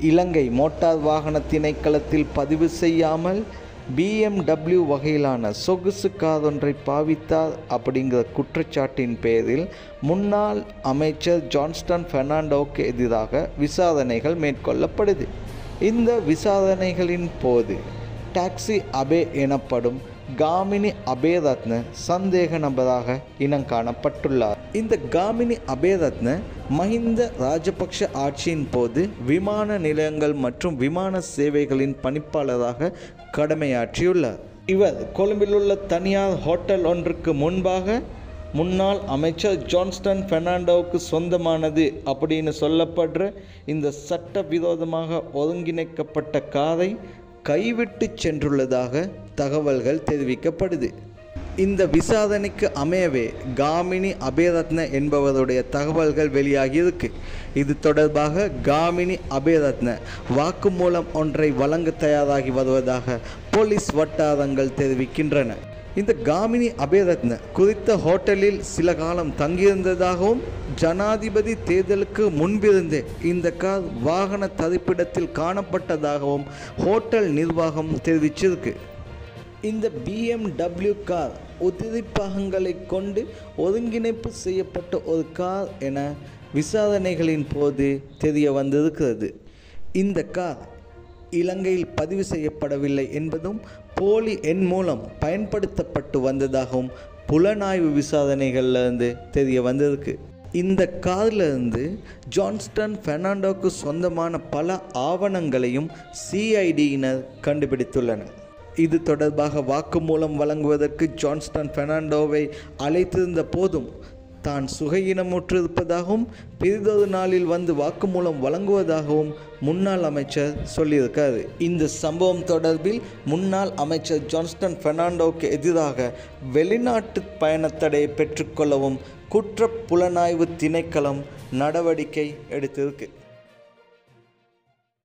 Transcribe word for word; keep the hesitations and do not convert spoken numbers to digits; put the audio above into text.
இலங்கை motor வாகன திணைக்களத்தில் பதிவு செய்யாமல் பி எம் டபிள்யூ வகையிலான சொகுசு காரொன்றை பாவித்தார் அப்படிங்கிற குற்றச்சாட்டின் பேரில் முன்னாள் அமைச்சர் ஜான்ஸ்டன் பெர்னாண்டோவுக்கு எதிராக விசாரணைகள் மேற்கொள்ளப்படுது. இந்த விசாரணைகளின் போது டாக்ஸி அபே எனப்படும் காமினி அபேரத்ன சந்தேக நபராக இனம் காணப்பட்டுள்ளார். இந்த காமினி அபேரத்ன மஹிந்த ராஜபக்ஷ ஆட்சியின் போது விமான நிலையங்கள் மற்றும் விமான சேவைகளின் பணிப்பாளராக கடமையாற்றியுள்ளார். இவர் கொழும்பில் உள்ள தனியார் ஹோட்டல் ஒன்றுக்கு முன்பாக முன்னாள் அமைச்சர் ஜான்ஸ்டன் பெர்னாண்டோவுக்கு சொந்தமானது அப்படின்னு சொல்லப்படுற இந்த சட்டவிரோதமாக ஒருங்கிணைக்கப்பட்ட காரை கைவிட்டு சென்றுள்ளதாக தகவல்கள் தெரிவிக்கப்படுது. இந்த விசாரணைக்கு அமையவே காமினி அபேரத்ன என்பவருடைய தகவல்கள் வெளியாகியிருக்கு. இது தொடர்பாக காமினி அபேரத்ன வாக்குமூலம் ஒன்றை வழங்க தயாராகி வருவதாக போலீஸ் வட்டாரங்கள் தெரிவிக்கின்றன. இந்த காமினி அபேரத்ன குறித்த ஹோட்டலில் சில காலம் தங்கியிருந்ததாகவும் ஜனாதிபதி தேர்தலுக்கு முன்பிருந்தே இந்த கார் வாகன தரிப்பிடத்தில் காணப்பட்டதாகவும் ஹோட்டல் நிர்வாகம் தெரிவிச்சிருக்கு. இந்த பி எம் டபிள்யூ கார் உதிரிப்பாகங்களை கொண்டு ஒருங்கிணைப்பு செய்யப்பட்ட ஒரு கார் என விசாரணைகளின் போது தெரிய வந்திருக்கிறது. இந்த கார் இலங்கையில் பதிவு செய்யப்படவில்லை என்பதும் போலி எண் மூலம் பயன்படுத்தப்பட்டு வந்ததாகவும் புலனாய்வு விசாரணைகள்லேருந்து தெரிய வந்திருக்கு. இந்த காரிலிருந்து ஜான்ஸ்டன் பெர்னாண்டோவுக்கு சொந்தமான பல ஆவணங்களையும் சிஐடியினர் கண்டுபிடித்துள்ளனர். இது தொடர்பாக வாக்குமூலம் வழங்குவதற்கு ஜான்ஸ்டன் பெர்னாண்டோவை அழைத்திருந்த போதும் தான் சுகையினமுற்றிருப்பதாகவும் பிறிதொரு நாளில் வந்து வாக்குமூலம் வழங்குவதாகவும் முன்னாள் அமைச்சர் சொல்லியிருக்காரு. இந்த சம்பவம் தொடர்பில் முன்னாள் அமைச்சர் ஜான்ஸ்டன் பெர்னாண்டோவுக்கு எதிராக வெளிநாட்டு பயணத்தடையை பெற்றுக்கொள்ளவும் குற்ற புலனாய்வு திணைக்களம் நடவடிக்கை எடுத்திருக்கு.